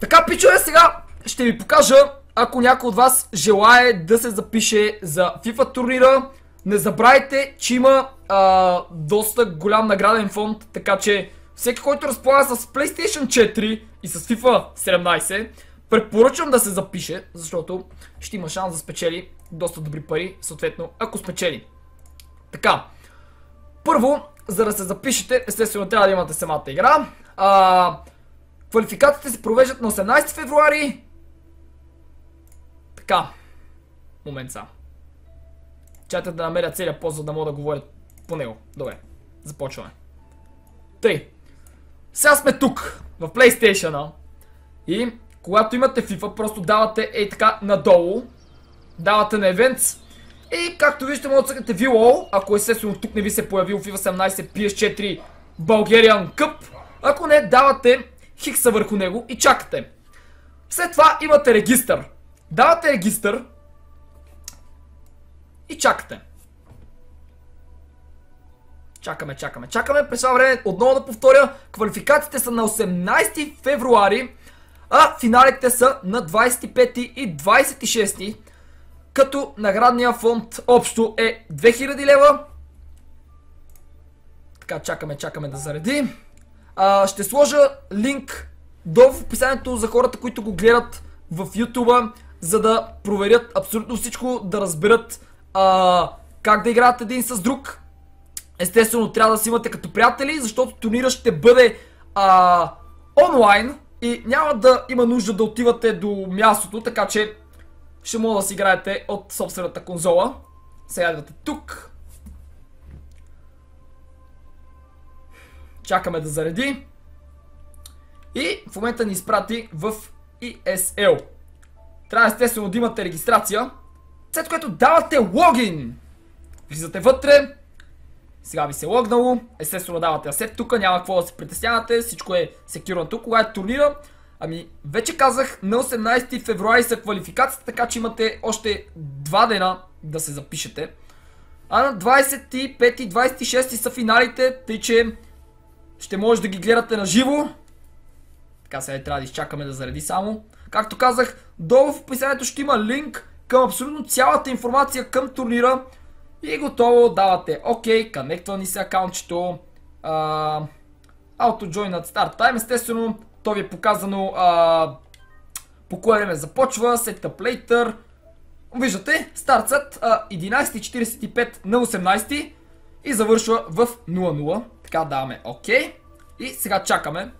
Така, пичове, сега ще ви покажа, ако някой от вас желае да се запише за FIFA турнира. Не забравяйте, че има доста голям награден фонд, така че всеки, който разполага с PlayStation 4 и с FIFA 17, препоръчвам да се запише, защото ще има шанс да спечели доста добри пари, съответно, ако спечели. Така, първо, за да се запишете, естествено трябва да имате самата игра. Квалификациите се провеждат на 18 февруари. Така, момент са. Чакайте да намеря целият пост, за да мога да говоря по него. Добре, започваме. Тъй, сега сме тук, в PlayStation-а. И когато имате FIFA, просто давате ей така надолу. Давате на Events. И както виждате, може да цъкате View All, ако естествено тук не ви се появил FIFA 17 PS4 Bulgarian Cup. Ако не, давате хикса върху него и чакате. След това имате регистър. Давате регистър и чакате. Чакаме. През това време отново да повторя, квалификациите са на 18 февруари, а финалите са на 25 и 26, като наградния фонд общо е 2000 лева. Така, чакаме да зареди. Ще сложа линк долу в описанието за хората, които го гледат в YouTube, за да проверят абсолютно всичко, да разберат как да играят един с друг. Естествено, трябва да си имате като приятели, защото турнира ще бъде онлайн и няма да има нужда да отивате до мястото, така че ще може да си играете от собствената конзола. Сега идвате тук. Чакаме да зареди. И в момента ни изпрати в ESL. Трябва естествено да имате регистрация, след което давате логин. Влизате вътре. Сега ви се логнало. Естествено давате асет тук, няма какво да се притеснявате. Всичко е секюрно тук. Кога е турнира? Ами, вече казах, на 18 февруари са квалификацията, така че имате още 2 дена да се запишете. А на 25 и 26 са финалите, тъй че ще може да ги гледате на живо. Така, сега трябва да изчакаме да зареди само. Както казах, долу в описанието ще има линк към абсолютно цялата информация към турнира. И готово, давате OK, конектва ни се акаунтчето. Auto join at start time, естествено, то ви е показано по кое време започва, setup later. Виждате, стартът 11:45 на 18 и завършва в 00. Така, даваме OK. И сега чакаме.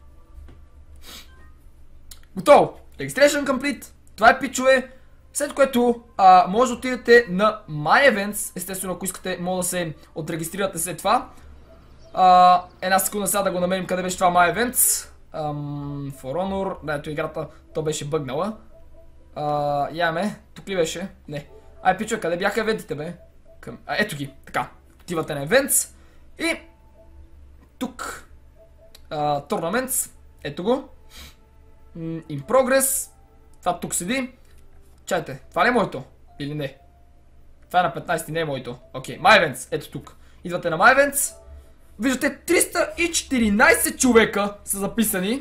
Готово! Registration complete. Това е, пичове. След което може да отидете на My Events. Естествено, ако искате, може да се отрегистрирате след това. Една секунда сега да го намерим къде беше това My Events. For Honor. Да, ето играта, то беше бъгнала. Яме, тук ли беше? Не. Ай, пичове, къде бяха евентите, бе? Ето ги. Така, отивате на Events. И тук Tournaments. Ето го. In progress. Това тук седи. Чайте, това ли е моето? Или не? Това е на 15, не е моето. Окей, My Events, ето тук. Идвате на My Events. Виждате, 314 човека са записани.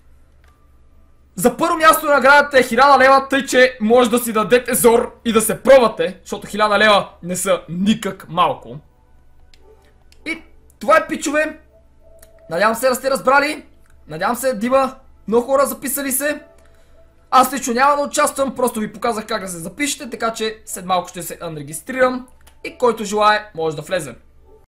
За първо място наградата е 1000 лева, тъй че може да си дадете зор и да се пробвате, защото 1000 лева не са никак малко. И това е, пичове. Надявам се да сте разбрали. Надявам се да има много хора записали се. Аз лично няма да участвам, просто ви показах как да се запишете, така че след малко ще се анрегистрирам и който желае може да влезе.